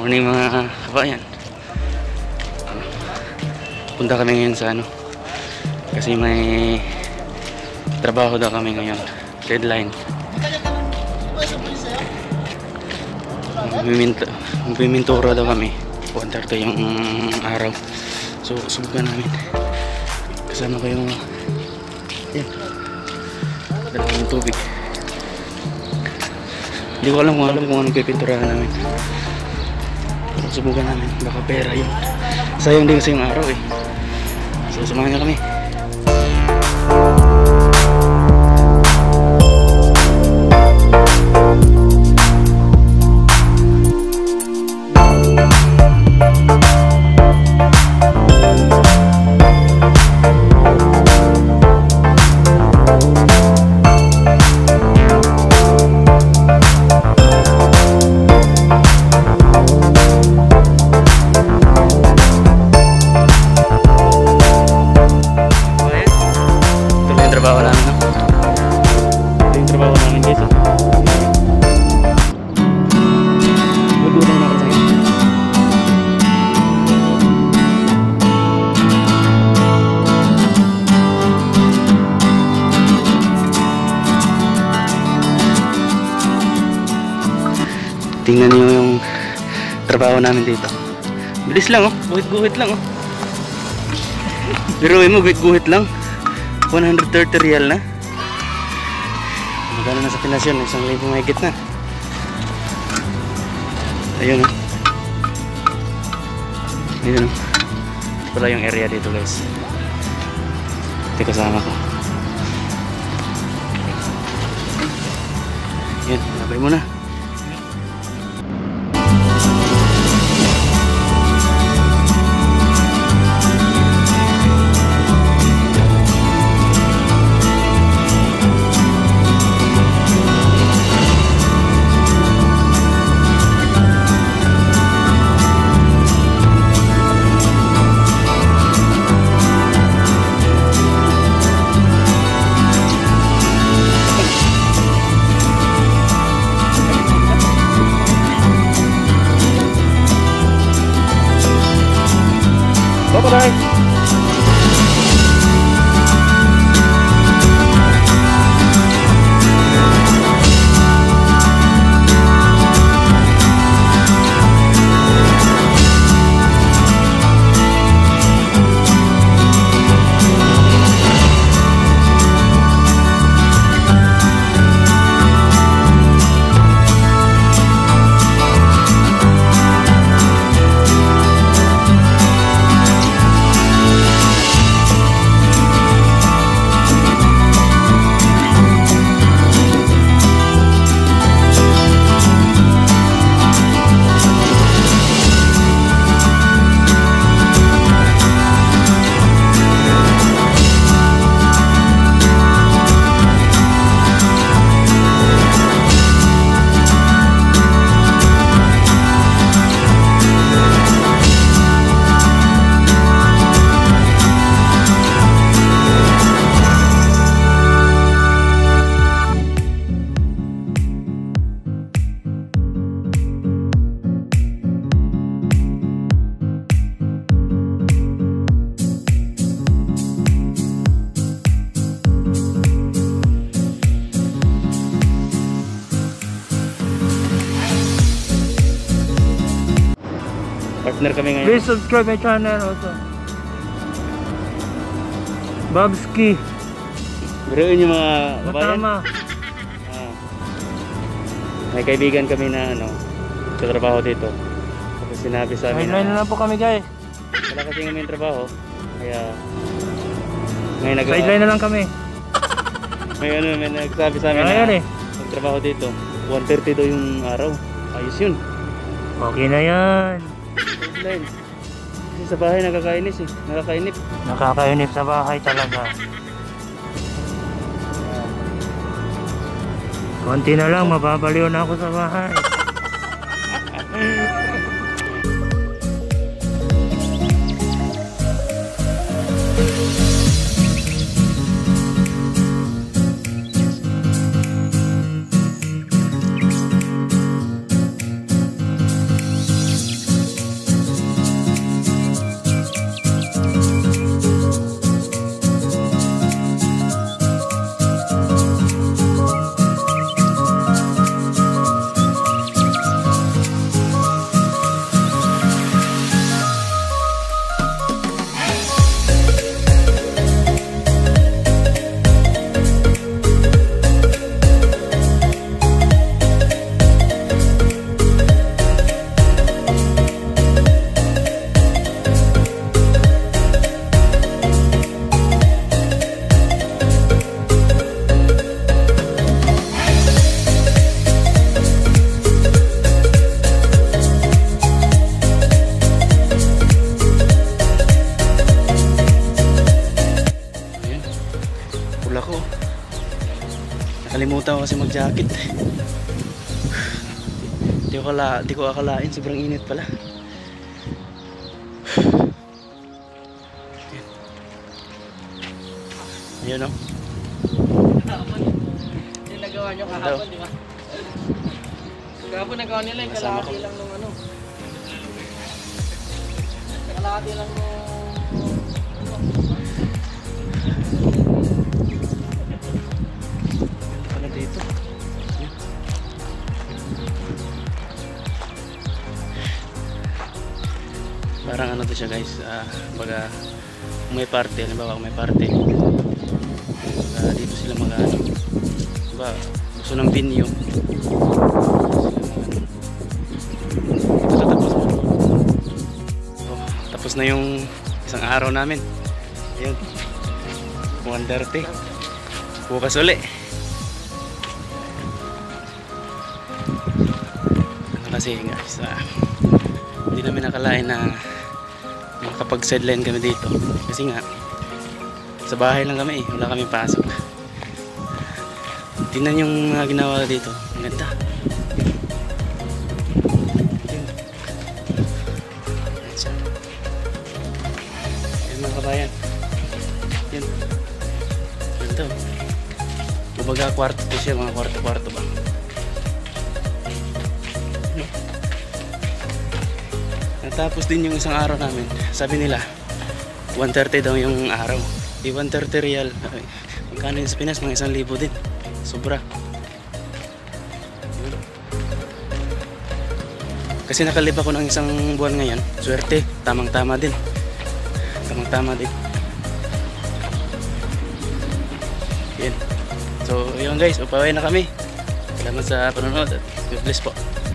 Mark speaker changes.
Speaker 1: Morning mga kabayan. Punta kami ngayon sa kasi may trabaho daw kami ngayon. Deadline. Magpimintura daw kami. 1:30 yung araw. So subukan namin. Kasama ko yung yan. Dala ng tubig. Hindi ko alam kung anong pipinturahan namin. Pero subukan namin. Baka pera yun. Sayang din kasi yung araw eh. So samahan niyo kami. Trabaho namin, no? Ito yung trabaho namin, guys. Magulong na ako sa'yo. Tingnan niyo yung trabaho namin dito. Bilis lang, oh. Guhit-guhit lang, oh. Pero mo, guhit-guhit lang. 130 real na. Magkano na sa Pinas yun? 1,000 mahigit na. Ayun o. Ayun o. Wala yung area dito, guys. Ito kasama ko. Yan, nabay mo na. Bye-bye. Partner kami ngayon.
Speaker 2: Please subscribe my channel also. Babski.
Speaker 1: Biruin yung mga kabayan.
Speaker 2: Matama.
Speaker 1: May kaibigan kami na sa trabaho dito. Tapos sinabi sa amin
Speaker 2: Sideline na lang po kami, guys.
Speaker 1: wala kasi kami yung trabaho. Kaya may
Speaker 2: Sideline na lang kami.
Speaker 1: may nagsabi sa amin na magtrabaho dito. 1:30 daw yung araw. Ayos yun.
Speaker 2: Okay na yan.
Speaker 1: Sideline. Kasi sa bahay nakakainip.
Speaker 2: Nakakainip sa bahay talaga. Konti na lang, mababaliw na ako sa bahay.
Speaker 1: Nakalimutan ko kasi mag-jacket. Di ko akalain, sobrang init pala. Ayun o.
Speaker 3: Yung nagawa nyo kahapon, di ba? Kahapon nagawa nila yung
Speaker 1: Kasama
Speaker 3: kalahati
Speaker 1: ko.
Speaker 3: lang nung ano. Kalahati lang nung...
Speaker 1: Ano dito? Parang ano to siya guys, baga kung may party, halimbawa kung may party, dito sila mag ano, diba, gusto ng venue, ito tapos. Oh, tapos na yung isang araw namin. Ayun, 1:30 bukas uli. Ano kasi guys, hindi namin nakalain na makapag sideline kami dito kasi nga sa bahay lang kami, wala kami pasok. Tingnan yung ginawa dito, ang ganda. Ayun mga kabayan, yun ganda. Kumbaga kwarto to siya, mga kwarto-kwarto ba. Natapos din yung isang araw namin. Sabi nila 1:30 daw yung araw. Di 1:30 real. Magkano yun sa Pinas? Mga 1,000 din. Sobra. Yun. Kasi nakalib ako ng isang buwan ngayon. Swerte. Tamang-tama din. Tamang-tama din. Yan. So yun guys, upaway na kami. Salamat sa panonood at God bless po.